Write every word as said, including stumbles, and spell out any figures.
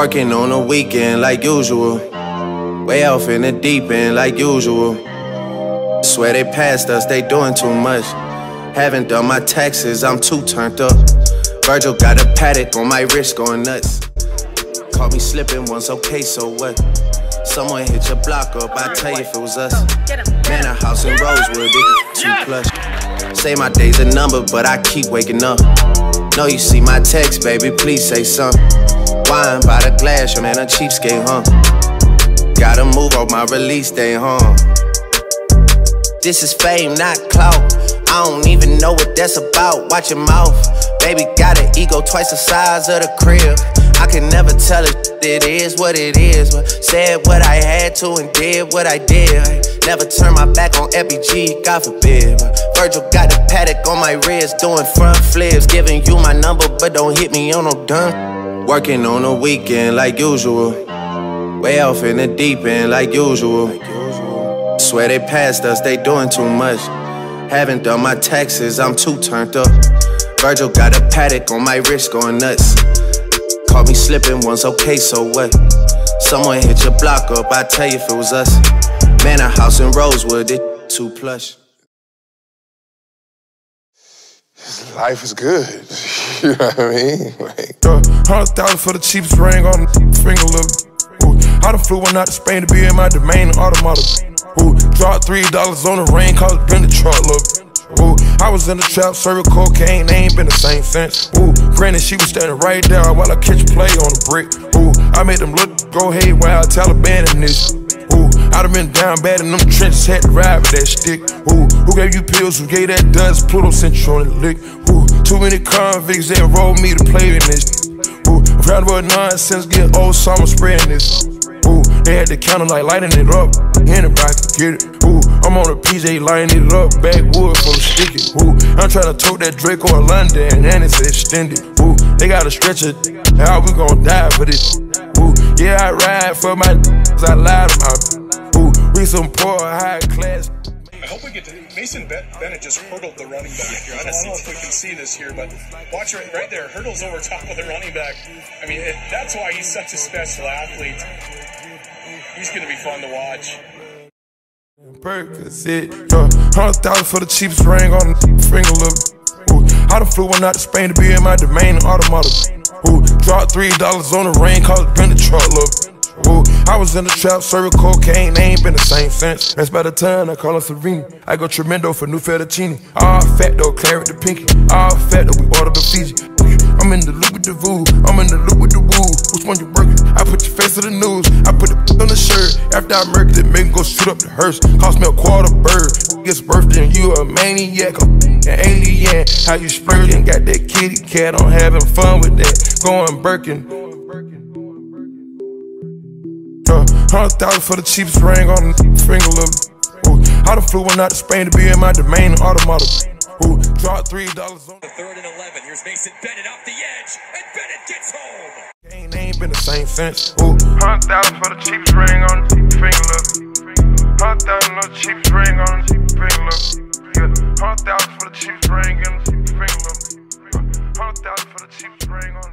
Working on the weekend like usual. Way off in the deep end like usual. Swear they passed us, they doing too much. Haven't done my taxes, I'm too turned up. Virgil got a paddock on my wrist going nuts. Caught me slipping once, okay, so what? Someone hit your block up, I tell you if it was us. Man, a house in Rosewood, it too plush. Say my day's a number, but I keep waking up. Know you see my text, baby, please say something. Wine by the glass, your man a cheapskate, huh? Gotta move on my release day, huh? This is fame, not clout. I don't even know what that's about. Watch your mouth. Baby got an ego twice the size of the crib. I can never tell it, it is what it is. But said what I had to and did what I did. Never turn my back on F B G, God forbid. Virgil got the paddock on my wrist, doing front flips. Giving you my number, but don't hit me on no done. Working on the weekend like usual. Way off in the deep end like usual. Swear they passed us, they doing too much. Haven't done my taxes, I'm too turned up. Virgil got a paddock on my wrist going nuts. Caught me slipping once, okay, so what? Someone hit your block up, I tell you if it was us. Man, a house in Rosewood, it too plush. Life is good, you know what I mean? Like, uh, Hundred thousand for the cheapest ring on the finger, look. Ooh, I done flew one out to Spain to be in my domain, automata. Ooh, dropped three dollars on the rain, cause it been the truck, look. Ooh, I was in the trap, serving cocaine, they ain't been the same since. Ooh, granted, she was standing right there while I catch play on the brick. Ooh, I made them look, go haywire, Taliban in this. Ooh, I done been down bad in them trenches, had to ride with that stick. Ooh, who gave you pills, who gave that dust, Pluto sent you on the lick. Ooh, too many convicts, they enrolled me to play in this. Ooh, I'm proud about nonsense, getting old, so I'm spreading this. Ooh, they had the counter like lighting it up, anybody could get it. Ooh, I'm on a P J lighting it up, backwood full of sticky. Ooh, I'm trying to tote that Draco in London, and it's extended. Ooh, they gotta stretch it, how we gon' die for this? Ooh, yeah, I ride for my cause I lied about it. Ooh, we some poor high class. I hope we get to Mason Bennett just hurdled the running back here. I don't know if we can see this here, but watch right, right there, hurdles over top of the running back. I mean, it, that's why he's such a special athlete. He's gonna be fun to watch. Percocet, yeah, hundred thousand for the cheapest ring on the finger, look. Ooh, I done flew one out to Spain to be in my domain, automata. Ooh, dropped three dollars on the rain, cause it been the truck, look. Ooh, I was in the trap, serving cocaine, they ain't been the same since. That's by the time I call her Serena. I go tremendo for new fettuccine. All fat though, claret the pinky. All fat though, we ordered the Fiji. I'm in the loop with the voo, I'm in the loop with the woo. Which one you working? I put your face to the news. I put the on the shirt. After I murked it, make him go shoot up the hearse. Cost me a quarter bird. It's birthday and you a maniac, an alien. How you splurging? Got that kitty cat, I'm having fun with that. Going Birkin. Uh, hundred thousand for the cheapest ring on the finger, look. Ooh, I done flew one out to Spain to be in my domain, automata. Ooh, dropped three dollars on the third and eleven. Here's Mason Bennett off the edge, and Bennett gets home. Ain't, ain't been the same since. Ooh, hundred thousand for the cheapest ring on the finger, look. Hundred thousand for the cheapest ring on the finger, look. Yeah, hundred thousand for the cheapest ring on the finger, look. Hundred thousand for the cheapest ring on.